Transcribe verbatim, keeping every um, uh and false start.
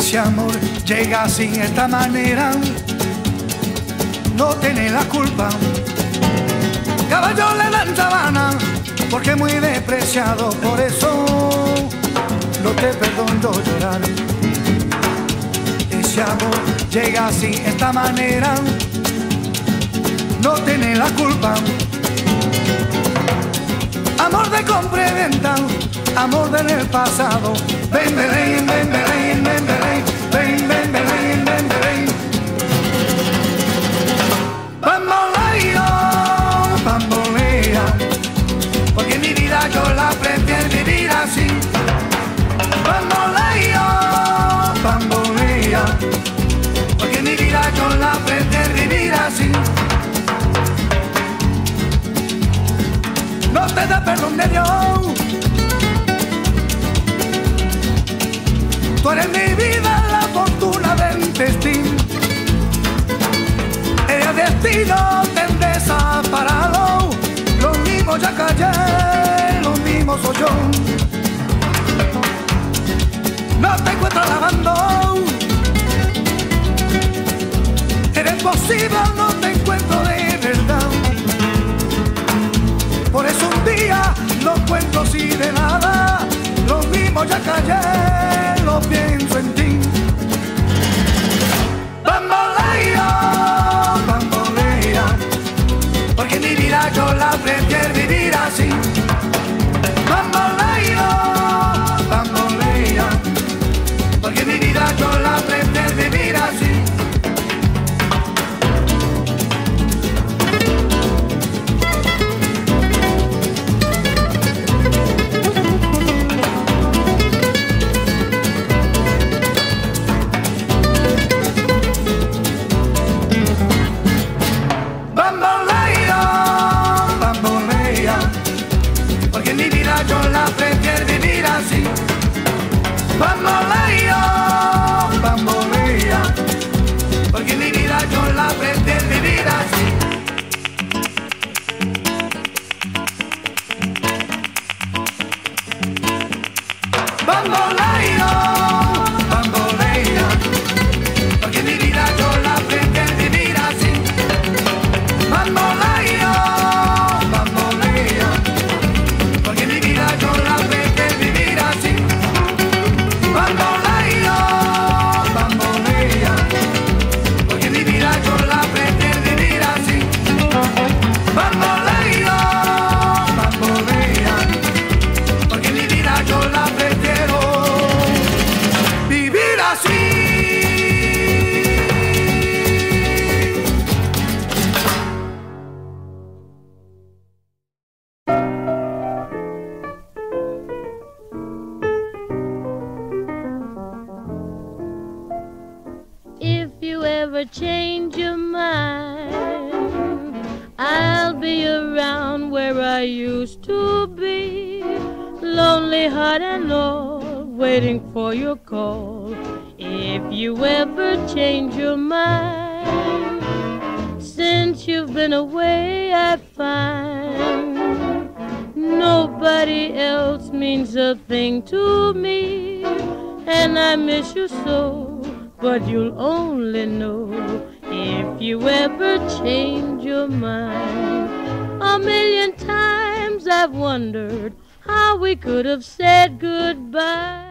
Ese amor llega así, de esta manera, no tiene la culpa. Caballo le dan sabana, porque es muy despreciado, por eso no te perdono llorar. Ese amor llega así, de esta manera, no tiene la culpa. Amor de compra y venta, amor del pasado. Ven, ven, ven, ven, ven, ven, ven, ven, ven, ven, ven, ven. Bamboleo, bambolea, porque mi vida yo la prefiero vivir así. Bamboleo, bambolea, porque mi vida yo la prefiero vivir así. No te da perdón de Dios. Tú eres mi vida, la fortuna del destino. El destino te desaparado. Lo mismo ya callé, lo mismo soy yo. No te encuentro lavando. Eres posible, no te encuentro de verdad. Por eso un día no encuentro así de nada. Lo mismo ya callé, lo pienso en ti. Bamboleo, bambolea, porque mi vida yo la prefiero vivir así. Bamboleo, bambolea, porque mi vida yo la prefiero vivir así. Bamboleo, bambolea, porque mi vida yo la prefiero vivir así. Bamboleo, bambolea, porque mi vida yo la prefiero vivir así. Bamboleo, bambolea, porque mi vida yo la prefiero vivir así. Bamboleo, bambolea, porque mi vida yo la prefiero vivir así. Bamboleo, bambolea, porque mi vida yo la prefiero vivir así. Change your mind, I'll be around where I used to be, lonely heart and all, waiting for your call. If you ever change your mind, since you've been away, I find nobody else means a thing to me, and I miss you so. But you'll only know if you ever change your mind. A million times I've wondered how we could have said goodbye.